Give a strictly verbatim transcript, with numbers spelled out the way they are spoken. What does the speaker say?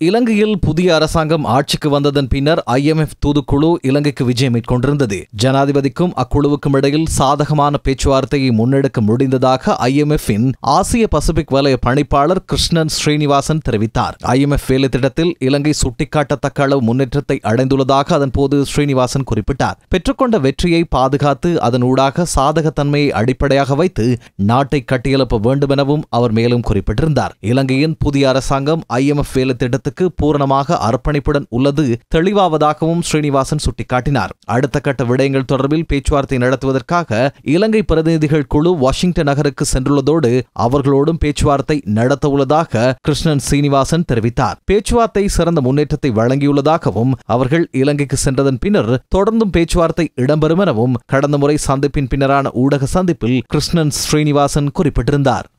இலங்கையில் புதிய அரசாங்கம் ஆட்சிக்கு வந்ததன் பின்னர் ஐ எம் எஃப் தூதுக்குழு இலங்கைக்கு விஜயம் மேற்கொண்டிருந்தது. ஜனாதிபதிக்கும் அக்குழுவுக்கும் இடையில் சாதகமான பேச்சுவார்த்தையை முன்னெடுக்க முடிந்ததாக ஐ எம் எஃப்-இன் ஆசிய பசிபிக் வலய பணிப்பாளர் கிருஷ்ணன் ஸ்ரீனிவாசன் தெரிவித்தார். ஐ எம் எஃப் வேலை திட்டத்தில் இலங்கை சுட்டிக்காட்டத்தக்க அளவு முன்னேற்றத்தை அடைந்துள்ளதாக அதன் போது ஸ்ரீனிவாசன் குறிப்பிட்டார். பெற்றுக்கொண்ட வெற்றியை பாதுகாத்து அதன் ஊடாக சாதகத்தன்மையை அடிப்படையாக வைத்து நாட்டை கட்டியெழுப்ப வேண்டும் எனவும் அவர் மேலும் குறிப்பிட்டிருந்தார். இலங்கையின் புதிய அரசாங்கம் ஐ எம் எஃப் வேலை திட்டத்துக்கு பூரணமாக அர்ப்பணிப்புடன் உள்ளது தெளிவாவதாகவும் ஸ்ரீனிவாசன் சுட்டிக்காட்டினார். அடுத்த கட்ட விடயங்கள் தொடர்பில் பேச்சுவார்த்தை நடத்துவதற்காக இலங்கை பிரதிநிதிகள் குழு வாஷிங்டன் நகருக்கு சென்றுள்ளதோடு அவர்களோடும் பேச்சுவார்த்தை நடத்த உள்ளதாக கிருஷ்ணன் ஸ்ரீனிவாசன் தெரிவித்தார். பேச்சுவார்த்தை சிறந்த முன்னேற்றத்தை வழங்கியுள்ளதாகவும் அவர்கள் இலங்கைக்கு சென்றதன் பின்னர் தொடர்ந்தும் பேச்சுவார்த்தை இடம்பெறும் எனவும் கடந்த முறை சந்திப்பின் பின்னரான ஊடக சந்திப்பில் கிருஷ்ணன் ஸ்ரீனிவாசன் குறிப்பிட்டிருந்தார்.